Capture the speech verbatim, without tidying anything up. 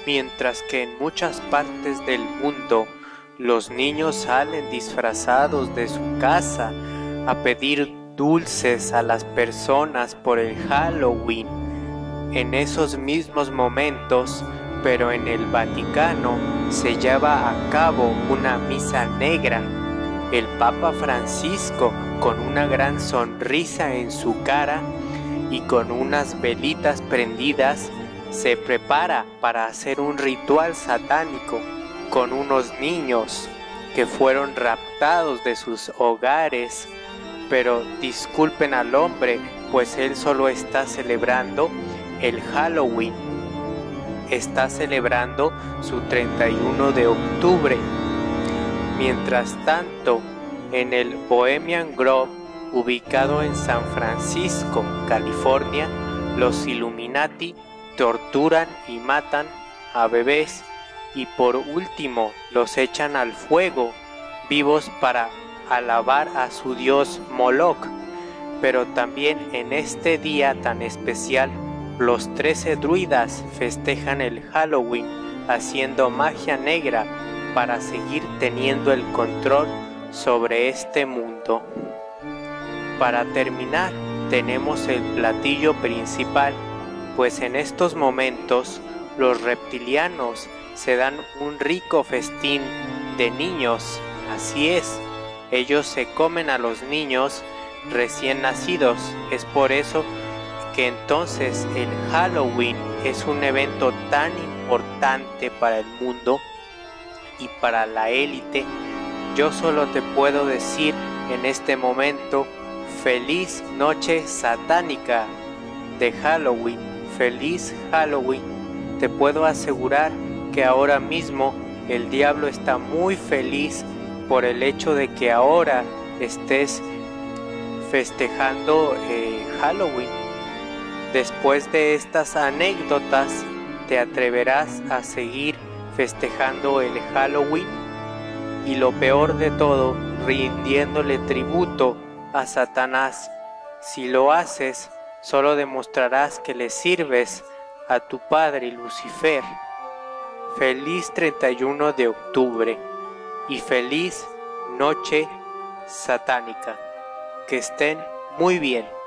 Mientras que en muchas partes del mundo los niños salen disfrazados de su casa a pedir dulces a las personas por el Halloween. En esos mismos momentos, pero en el Vaticano, se lleva a cabo una misa negra. El Papa Francisco, con una gran sonrisa en su cara y con unas velitas prendidas, se prepara para hacer un ritual satánico con unos niños que fueron raptados de sus hogares. Pero disculpen al hombre, pues él solo está celebrando el Halloween. Está celebrando su treinta y uno de octubre. Mientras tanto, en el Bohemian Grove, ubicado en San Francisco, California, los Illuminati torturan y matan a bebés y por último los echan al fuego vivos para alabar a su dios Moloch. Pero también en este día tan especial, los trece druidas festejan el Halloween haciendo magia negra para seguir teniendo el control sobre este mundo. Para terminar, tenemos el platillo principal, pues en estos momentos los reptilianos se dan un rico festín de niños. Así es, ellos se comen a los niños recién nacidos. Es por eso que entonces el Halloween es un evento tan importante para el mundo y para la élite. Yo solo te puedo decir en este momento, feliz noche satánica de Halloween. Feliz Halloween. Te puedo asegurar que ahora mismo el diablo está muy feliz por el hecho de que ahora estés festejando eh, Halloween. Después de estas anécdotas, ¿te atreverás a seguir festejando el Halloween? Y lo peor de todo, rindiéndole tributo a Satanás. Si lo haces, solo demostrarás que le sirves a tu padre Lucifer. Feliz treinta y uno de octubre y feliz noche satánica. Que estén muy bien.